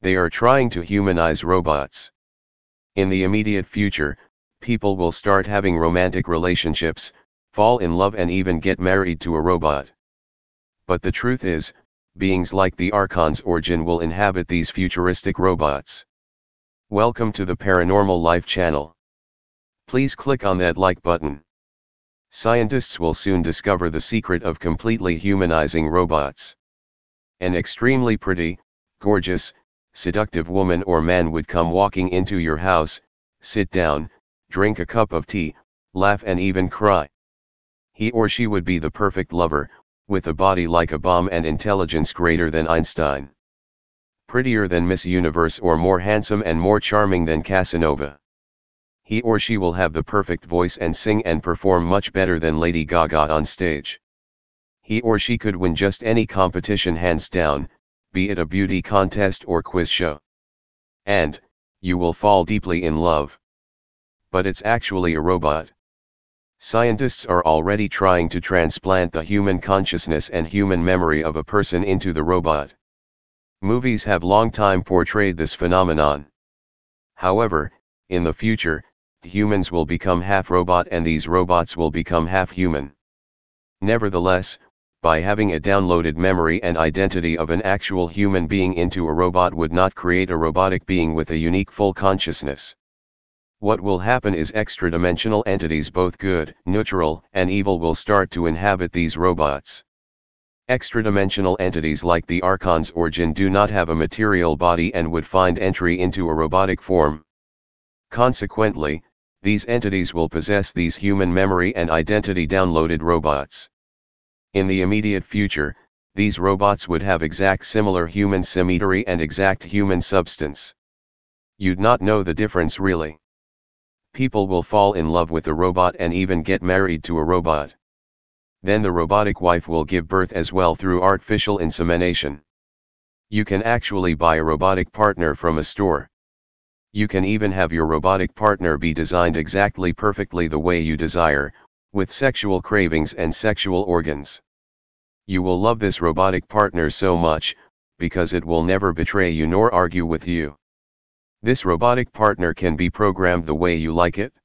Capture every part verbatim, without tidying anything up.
They are trying to humanize robots. In the immediate future, people will start having romantic relationships, fall in love and even get married to a robot. But the truth is, beings like the Archons or Jinn will inhabit these futuristic robots. Welcome to the Paranormal Life channel. Please click on that like button. Scientists will soon discover the secret of completely humanizing robots. An extremely pretty, gorgeous, seductive woman or man would come walking into your house, sit down, drink a cup of tea, laugh and even cry. He or she would be the perfect lover, with a body like a bomb and intelligence greater than Einstein. Prettier than Miss Universe or more handsome and more charming than Casanova. He or she will have the perfect voice and sing and perform much better than Lady Gaga on stage. He or she could win just any competition hands down, be it a beauty contest or quiz show. And, you will fall deeply in love. But it's actually a robot. Scientists are already trying to transplant the human consciousness and human memory of a person into the robot. Movies have long time portrayed this phenomenon. However, in the future, humans will become half robot and these robots will become half human. Nevertheless, by having a downloaded memory and identity of an actual human being into a robot would not create a robotic being with a unique full consciousness. What will happen is extra-dimensional entities, both good, neutral, and evil, will start to inhabit these robots. Extra-dimensional entities like the Archons or Jinn do not have a material body and would find entry into a robotic form. Consequently, these entities will possess these human memory and identity downloaded robots. In the immediate future, these robots would have exact similar human symmetry and exact human substance. You'd not know the difference really. People will fall in love with a robot and even get married to a robot. Then the robotic wife will give birth as well through artificial insemination. You can actually buy a robotic partner from a store. You can even have your robotic partner be designed exactly perfectly the way you desire, with sexual cravings and sexual organs. You will love this robotic partner so much, because it will never betray you nor argue with you. This robotic partner can be programmed the way you like it.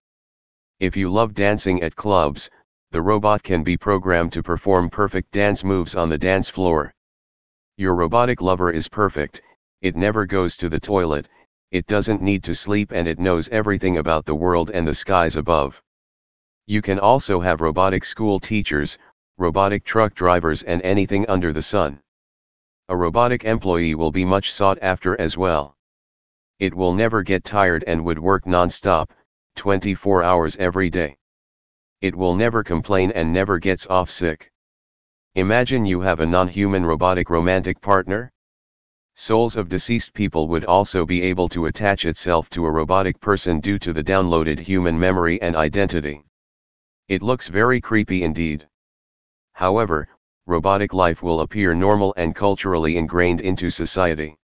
If you love dancing at clubs, the robot can be programmed to perform perfect dance moves on the dance floor. Your robotic lover is perfect, it never goes to the toilet, it doesn't need to sleep, and it knows everything about the world and the skies above. You can also have robotic school teachers, robotic truck drivers, and anything under the sun. A robotic employee will be much sought after as well. It will never get tired and would work non-stop, twenty-four hours every day. It will never complain and never gets off sick. Imagine you have a non-human robotic romantic partner. Souls of deceased people would also be able to attach itself to a robotic person due to the downloaded human memory and identity. It looks very creepy indeed. However, robotic life will appear normal and culturally ingrained into society.